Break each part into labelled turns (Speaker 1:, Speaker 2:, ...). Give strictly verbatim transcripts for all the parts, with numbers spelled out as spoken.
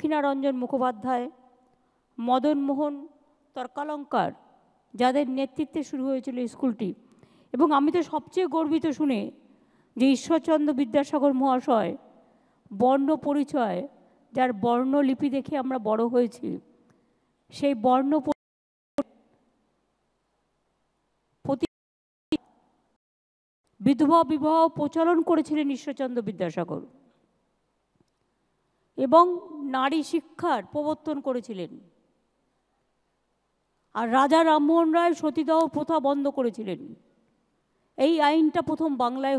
Speaker 1: দক্ষিণারঞ্জন মুখোপাধ্যায়, মদন মোহন তর্কালঙ্কার, যাদের নেতৃত্বে শুরু হয়েছিল স্কুলটি। এবং আমি তো সবচেয়ে গর্বিত শুনে যে ঈশ্বরচন্দ্র বিদ্যাসাগর মহাশয় বর্ণ পরিচয়, যার বর্ণলিপি দেখে আমরা বড় হয়েছি, সেই বর্ণ বিধবা বিবাহ প্রচলন করেছিলেন ঈশ্বরচন্দ্র বিদ্যাসাগর এবং নারী শিক্ষার প্রবর্তন করেছিলেন। আর রাজা রামমোহন রায় সতীদাহ প্রথা বন্ধ করেছিলেন। এই আইনটা প্রথম বাংলায়,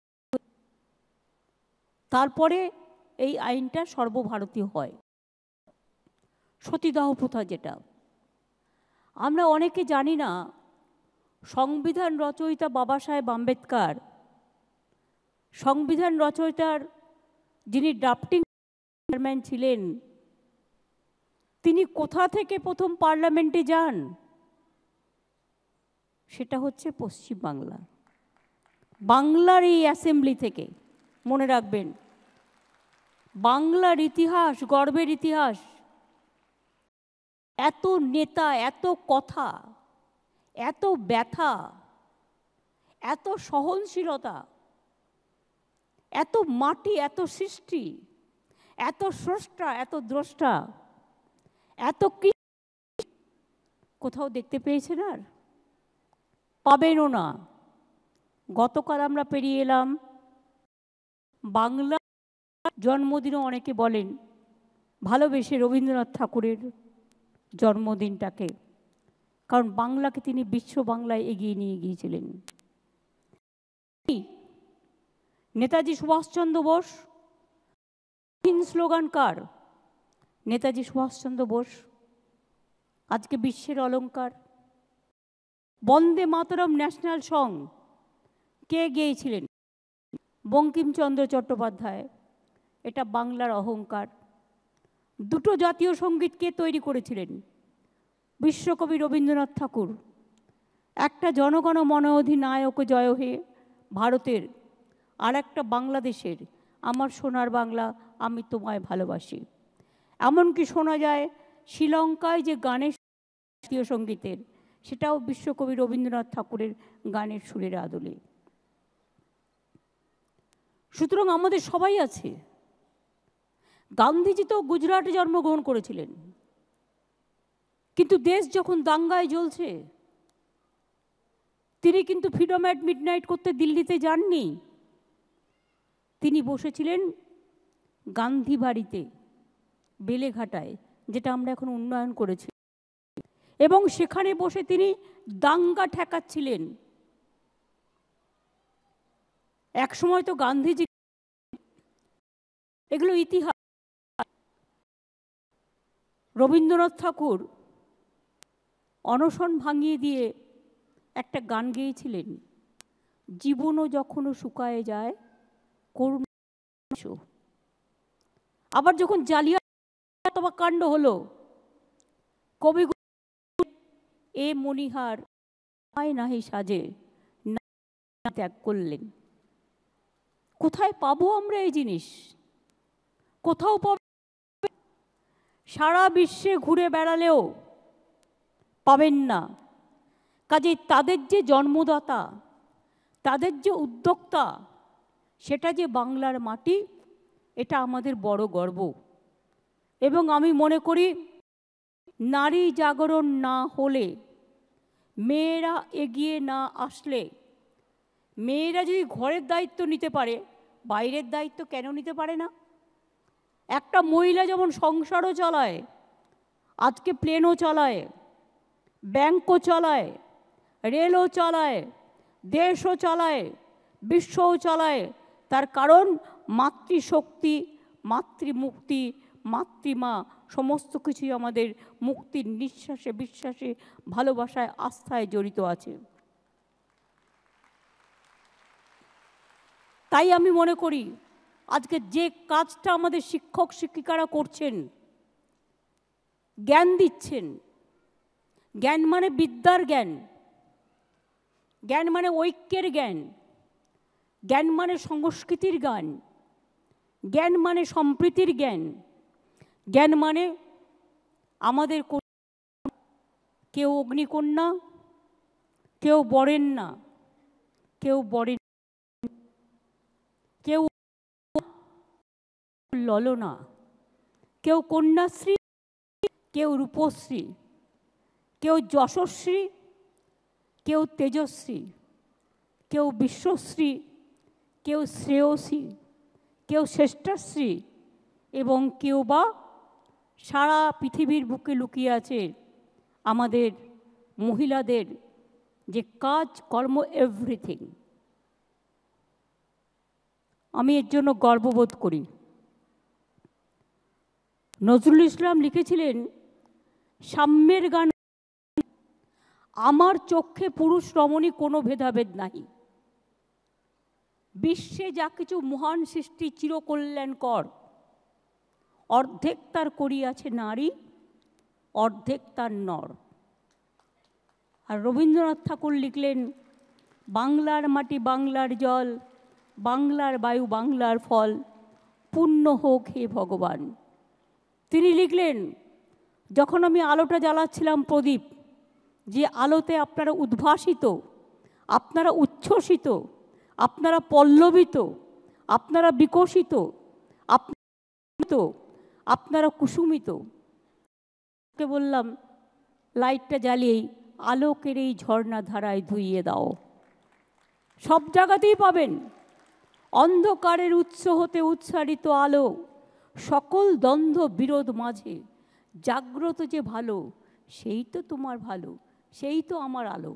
Speaker 1: তারপরে এই আইনটা সর্বভারতীয় হয়। সতীদাহ প্রথা যেটা আমরা অনেকে জানি না, সংবিধান রচয়িতা বাবা সাহেব আম্বেদকর, সংবিধান রচয়িতার যিনি ড্রাফটিং চেয়ারম্যান ছিলেন, তিনি কোথা থেকে প্রথম পার্লামেন্টে যান? সেটা হচ্ছে পশ্চিম বাংলা, বাংলার এই অ্যাসেম্বলি থেকে। মনে রাখবেন, বাংলার ইতিহাস, গর্বের ইতিহাস। এত নেতা, এত কথা, এত ব্যথা, এত সহনশীলতা, এত মাটি, এত সৃষ্টি, এত স্রষ্টা, এত দ্রষ্টা, এত কি কোথাও দেখতে পেয়েছেন? আর পাবেনও না। গতকাল আমরা পেরিয়ে এলাম বাংলা জন্মদিনও অনেকে বলেন, ভালোবেসে রবীন্দ্রনাথ ঠাকুরের জন্মদিনটাকে, কারণ বাংলাকে তিনি বিশ্ব বাংলায় এগিয়ে নিয়ে গিয়েছিলেন। নেতাজি সুভাষচন্দ্র বোস স্লোগান কার? নেতাজি সুভাষচন্দ্র বোস। আজকে বিশ্বের অলংকার। বন্দে মাতরম ন্যাশনাল সং কে গেয়েছিলেন? বঙ্কিমচন্দ্র চট্টোপাধ্যায়। এটা বাংলার অহংকার। দুটো জাতীয় সঙ্গীত কে তৈরি করেছিলেন? বিশ্বকবি রবীন্দ্রনাথ ঠাকুর। একটা জনগণ মন অধিনায়ক জয় হে ভারতের, আর একটা বাংলাদেশের, আমার সোনার বাংলা আমি তোমায় ভালোবাসি। এমনকি শোনা যায় শ্রীলঙ্কায় যে গানের জাতীয় সঙ্গীতের, সেটাও বিশ্বকবি রবীন্দ্রনাথ ঠাকুরের গানের সুরের আদলে। সুতরাং আমাদের সবাই আছে। গান্ধীজি তো গুজরাটে জন্মগ্রহণ করেছিলেন, কিন্তু দেশ যখন দাঙ্গায় জ্বলছে, তিনি কিন্তু ফ্রিডম অ্যাট মিডনাইট করতে দিল্লিতে যাননি। তিনি বসেছিলেন গান্ধী বাড়িতে, বেলেঘাটায়, যেটা আমরা এখন উন্নয়ন করেছি, এবং সেখানে বসে তিনি দাঙ্গা ঠেকাচ্ছিলেন। এক সময় তো গান্ধীজি, এগুলো ইতিহাস। রবীন্দ্রনাথ ঠাকুর অনশন ভাঙিয়ে দিয়ে একটা গান গেয়েছিলেন, জীবনও যখনও শুকায়ে যায় করুণা। আবার যখন জালিয়ানওয়ালা কাণ্ড হলো, কবি এ মণিহার নাহি সাজে ত্যাগ করলেন। কোথায় পাবো আমরা এই জিনিস? কোথাও পাবো? সারা বিশ্বে ঘুরে বেড়ালেও পাবেন না। কাজে তাদের যে জন্মদাতা, তাদের যে উদ্যোক্তা, সেটা যে বাংলার মাটি, এটা আমাদের বড় গর্ব। এবং আমি মনে করি, নারী জাগরণ না হলে, মেয়েরা এগিয়ে না আসলে, মেয়েরা যদি ঘরের দায়িত্ব নিতে পারে, বাইরের দায়িত্ব কেন নিতে পারে না? একটা মহিলা যেমন সংসারও চালায়, আজকে প্লেনও চালায়, ব্যাংকও চালায়, রেলও চালায়, দেশও চালায়, বিশ্বও চালায়, তার কারণ মাতৃশক্তি, মাতৃমুক্তি, মাতৃমা সমস্ত কিছুই আমাদের মুক্তির নিঃশ্বাসে, বিশ্বাসে, ভালোবাসায়, আস্থায় জড়িত আছে। তাই আমি মনে করি, আজকে যে কাজটা আমাদের শিক্ষক শিক্ষিকারা করছেন, জ্ঞান দিচ্ছেন, জ্ঞান মানে বিদ্যার জ্ঞান, জ্ঞান মানে ঐক্যের জ্ঞান, জ্ঞান মানে সংস্কৃতির জ্ঞান, জ্ঞান মানে সম্প্রীতির জ্ঞান, জ্ঞান মানে আমাদের কেউ অগ্নিকন্যা, কেউ বরেন না, কেউ বরেন, কেউ ললনা, কেউ কন্যাশ্রী, কেউ রূপশ্রী, কেউ যশস্বী, কেউ তেজস্বী, কেউ বিশ্বশ্রী, কেউ শ্রেয়সী, কেউ শ্রেষ্ঠাশ্রী, এবং কেউ বা সারা পৃথিবীর বুকে লুকিয়ে আছে আমাদের মহিলাদের যে কাজ কর্ম এভরিথিং। আমি এর জন্য গর্ববোধ করি। নজরুল ইসলাম লিখেছিলেন, সাম্যের গান আমার চক্ষে পুরুষ রমণী কোনো ভেদাভেদ নাই। বিশ্বে যা কিছু মহান সৃষ্টি চিরকল্যাণকর, অর্ধেক তার করিয়াছে নারী, অর্ধেক তার নর। আর রবীন্দ্রনাথ ঠাকুর লিখলেন, বাংলার মাটি বাংলার জল, বাংলার বায়ু বাংলার ফল, পুণ্য হোক হে ভগবান। তিনি লিখলেন, যখন আমি আলোটা জ্বালাচ্ছিলাম প্রদীপ, যে আলোতে আপনারা উদ্ভাসিত, আপনারা উচ্ছ্বসিত, আপনারা পল্লবিত, আপনারা বিকশিত, আপনারা কুসুমিত, বললাম লাইটটা জ্বালিয়েই আলোকের এই ঝর্ণা ধারায় ধুইয়ে দাও। সব জায়গাতেই পাবেন অন্ধকারের উৎস হতে উৎসারিত আলো, সকল দ্বন্দ্ব বিরোধ মাঝে জাগ্রত যে ভালো, সেই তো তোমার ভালো, সেই তো আমার আলো।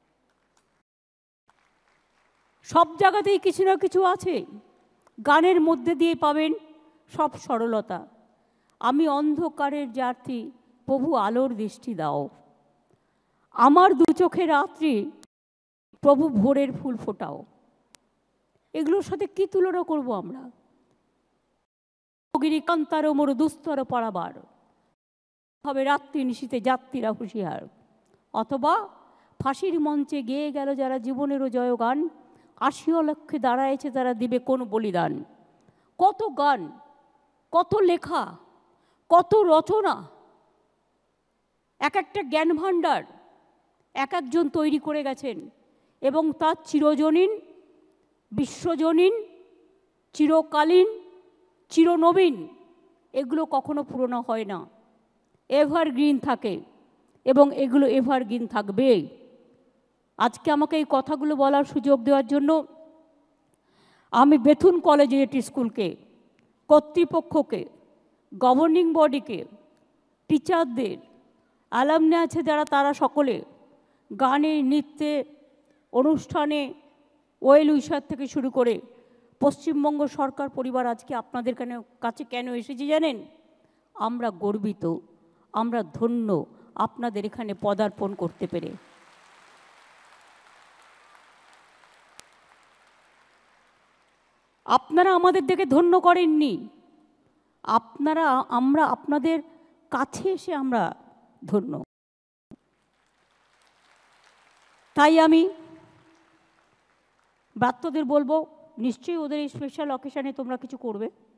Speaker 1: সব জায়গাতেই কিছু না কিছু আছে। গানের মধ্যে দিয়ে পাবেন সব সরলতা। আমি অন্ধকারের যাত্রী, প্রভু আলোর দৃষ্টি দাও। আমার দু চোখে রাত্রি, প্রভু ভোরের ফুল ফোটাও। এগুলোর সাথে কি তুলনা করব আমরা? গিরিকান্তার মোর দুস্তর পারাবার হবে রাত্রি নিশীতে যাত্রীরা হুঁশিয়ার। অথবা ফাঁসির মঞ্চে গেয়ে গেল যারা জীবনেরও জয়গান, আশিও লক্ষ্যে দাঁড়ায়ছে তারা দিবে কোন বলিদান। কত গান, কত লেখা, কত রচনা, এক একটা জ্ঞান ভাণ্ডার এক একজন তৈরি করে গেছেন, এবং তার চিরজনীন, বিশ্বজনীন, চিরকালীন, চিরনবীন, এগুলো কখনো পুরনো হয় না, এভারগ্রিন থাকে, এবং এগুলো এভারগ্রিন থাকবে। আজকে আমাকে এই কথাগুলো বলার সুযোগ দেওয়ার জন্য আমি বেথুন কলেজিয়েট স্কুলকে, কর্তৃপক্ষকে, গভর্নিং বডিকে, টিচারদের, অ্যালামনি আছে যারা, তারা সকলে গানে, নৃত্যে, অনুষ্ঠানে, ওয়েল উইশার থেকে শুরু করে পশ্চিমবঙ্গ সরকার পরিবার আজকে আপনাদের কাছে কেন এসেছি জানেন? আমরা গর্বিত, আমরা ধন্য আপনাদের এখানে পদার্পণ করতে পেরে। আপনারা আমাদের দেখে ধন্য করেননি, আপনারা, আমরা আপনাদের কাছে এসে আমরা ধন্য। তাই আমি ব্রাত্যদের বলবো, নিশ্চয়ই ওদের এই স্পেশাল অকেশনে তোমরা কিছু করবে।